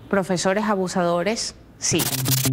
Profesores abusadores, sí.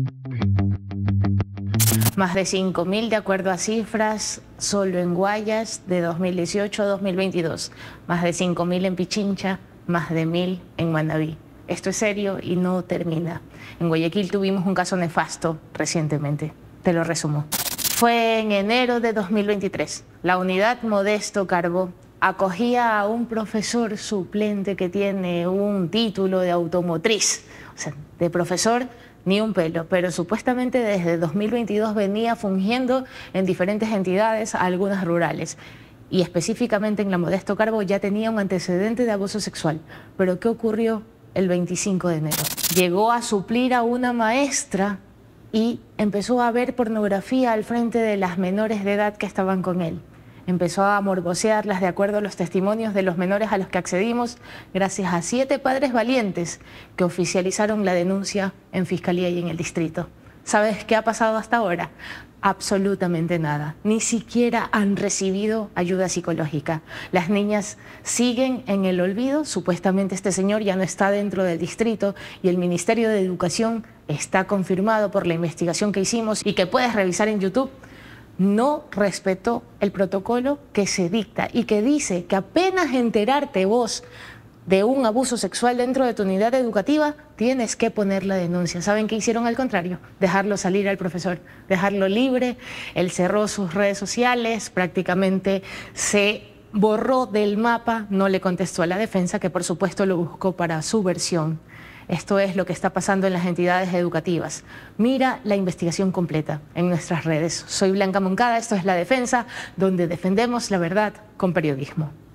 Más de 5.000 de acuerdo a cifras solo en Guayas de 2018 a 2022. Más de 5.000 en Pichincha, más de 1.000 en Manabí. Esto es serio y no termina. En Guayaquil tuvimos un caso nefasto recientemente. Te lo resumo. Fue en enero de 2023. La unidad Modesto Carbó acogía a un profesor suplente que tiene un título de automotriz. O sea, de profesor ni un pelo, pero supuestamente desde 2022 venía fungiendo en diferentes entidades, algunas rurales. Y específicamente en la Modesto Carbó ya tenía un antecedente de abuso sexual. ¿Pero qué ocurrió el 25 de enero? Llegó a suplir a una maestra y empezó a ver pornografía al frente de las menores de edad que estaban con él. Empezó a morbosearlas de acuerdo a los testimonios de los menores a los que accedimos, gracias a 7 padres valientes que oficializaron la denuncia en Fiscalía y en el distrito. ¿Sabes qué ha pasado hasta ahora? Absolutamente nada. Ni siquiera han recibido ayuda psicológica. Las niñas siguen en el olvido. Supuestamente este señor ya no está dentro del distrito y el Ministerio de Educación está confirmado por la investigación que hicimos y que puedes revisar en YouTube. No respetó el protocolo que se dicta y que dice que apenas enterarte vos de un abuso sexual dentro de tu unidad educativa, tienes que poner la denuncia. ¿Saben qué hicieron al contrario? Dejarlo salir al profesor, dejarlo libre. Él cerró sus redes sociales, prácticamente se borró del mapa, no le contestó a la defensa, que por supuesto lo buscó para su versión. Esto es lo que está pasando en las entidades educativas. Mira la investigación completa en nuestras redes. Soy Blanca Moncada, esto es La Defensa, donde defendemos la verdad con periodismo.